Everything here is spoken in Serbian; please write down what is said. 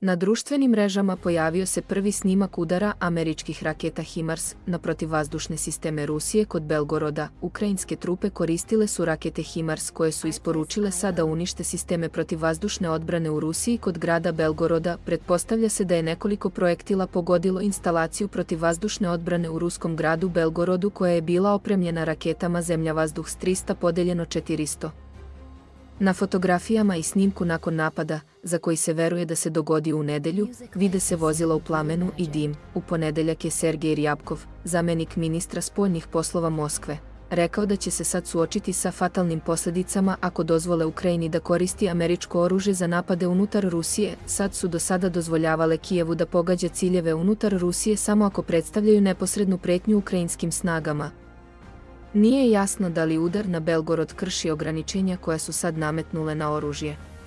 Na društvenim mrežama pojavio se prvi snimak udara američkih raketa HIMARS na protivvazdušne sisteme Rusije kod Belgoroda. Ukrajinske trupe koristile su rakete HIMARS koje su isporučile da unište sisteme protivvazdušne odbrane u Rusiji kod grada Belgoroda. Pretpostavlja se da je nekoliko projektila pogodilo instalaciju protivvazdušne odbrane u ruskom gradu Belgorodu koja je bila opremljena raketama Zemlja-vazduh s 300 podeljeno 400. Na fotografijama i snimku nakon napada, za koji se veruje da se dogodio u nedelju, vide se vozila u plamenu i dim. U ponedeljak je Sergej Ryabkov, zamenik ministra spoljnih poslova Moskve, rekao da će se sad suočiti sa fatalnim posljedicama ako dozvole Ukrajini da koristi američko oružje za napade unutar Rusije. Sad su do sada dozvoljavale Kijevu da pogađa ciljeve unutar Rusije samo ako predstavljaju neposrednu pretnju ukrajinskim snagama. Nije jasno da li udar na Belgorod krši ograničenja koja su sad nametnule na oružje.